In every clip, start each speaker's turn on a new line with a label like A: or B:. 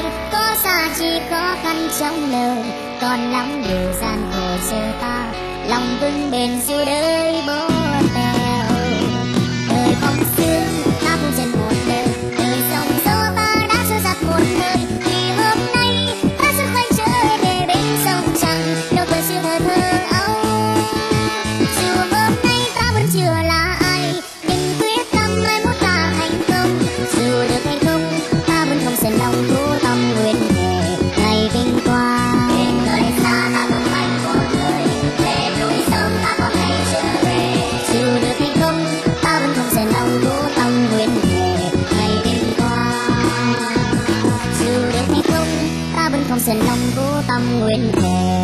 A: có xa chỉ khó khăn trong lời, còn lắm điều gian khổ chờ ta, lòng vững bền dù đời bố bèo. Đời phong sương ta cũng dần một đời, đời sóng gió ta đã trôi giặt một hơi, vì hôm nay ta sẽ quay trở về bên sông trăng, đâu cười siêu thơ thơ ấu. Dù hôm nay ta vẫn chưa là ai, nhưng quyết tâm mai mốt ta thành công. Dù được hay không, ta vẫn không dần lòng cố tâm nguyện về ngày vinh quang. Bên nơi xa ta không thành một người, về núi sông ta có ngày trở về. Dù được hay không, ta vẫn không dần lòng cố tâm nguyện về ngày vinh quang. Dù được hay không, ta vẫn không dần lòng cố tâm nguyện về.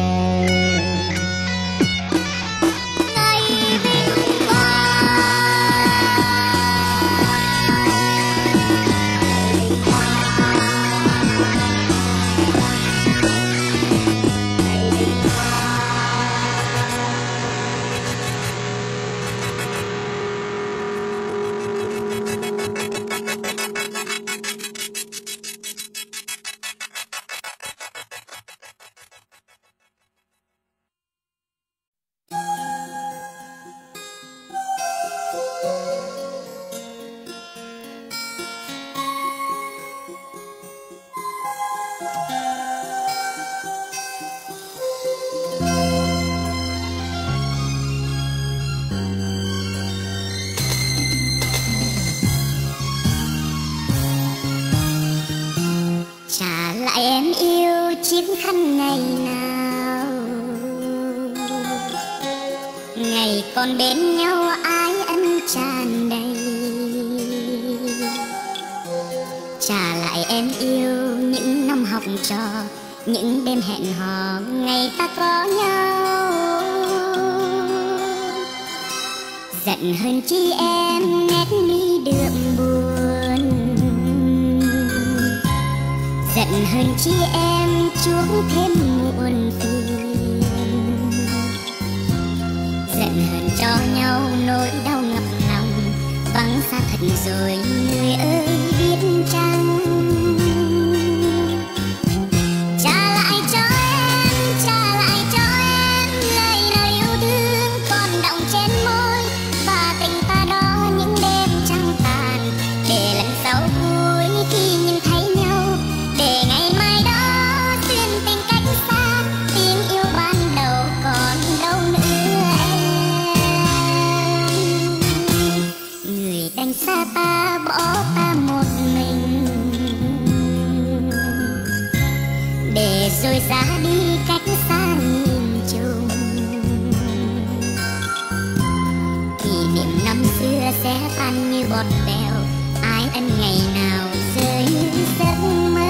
A: Trả lại em yêu chiếc khăn ngày nào, ngày còn bên nhau ái ân tràn đầy. Trả lại em yêu những năm học trò, những đêm hẹn hò ngày ta có nhau. Giận hơn chi em nét mi đượm buồn, giận hơn chi em chuốc thêm muộn phiền. Giận hơn cho nhau nỗi đau ngập lòng, vắng xa thật rồi người ơi biết chăng. Trả lại cho em lời nào yêu thương còn đọng trên môi, và tình ta đó những đêm trăng tàn, để lần sau vui khi nhìn thấy nhau, để ngày mai đó duyên tình cách xa, tiếng yêu ban đầu còn đâu nữa em. Người đành xa ta bỏ ta một mình, để rồi ra đi cách xa nghìn trùng. Kỷ niệm năm xưa sẽ tan như bọt bèo, ái ân ngày nào rơi như giấc mơ.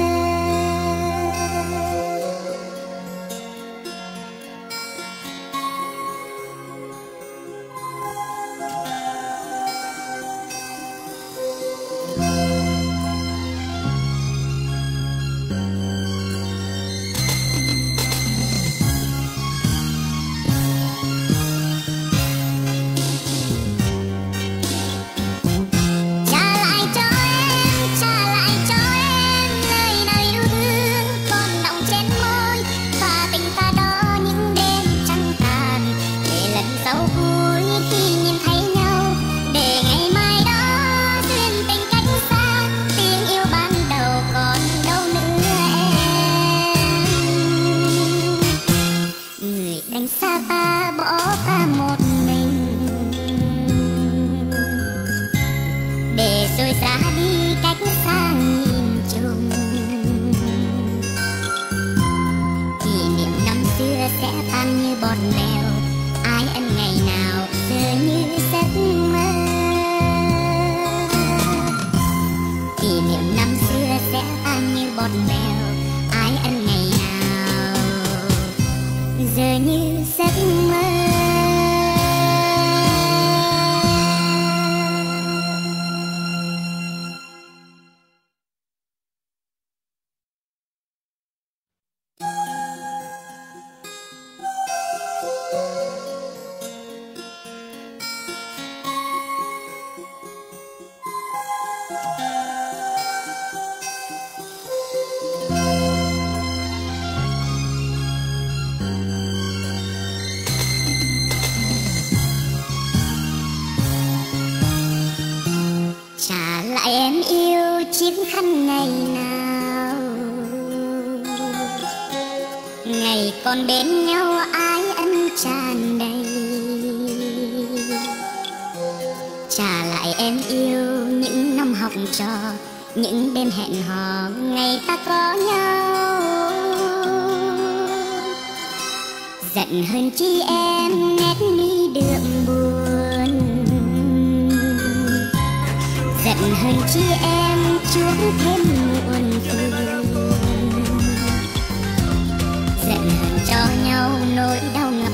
A: Xa ta bỏ ta một mình, để rồi ra đi cách xa nghìn trùng. Kỷ niệm năm xưa sẽ tan như bọt bèo, ái ân ngày nào giờ như giấc mơ. Kỷ niệm năm xưa sẽ tan như bọt bèo, ái ân ngày nào giờ như giấc mơ. ngày còn bên nhau ái ân tràn đầy. Trả lại em yêu những năm học trò, những đêm hẹn hò ngày ta có nhau. Giận hơn chi em nét mi đượm buồn, giận hơn chi em chuốc thêm muộn phiền. Giận hơn cho nhau nỗi đau ngàn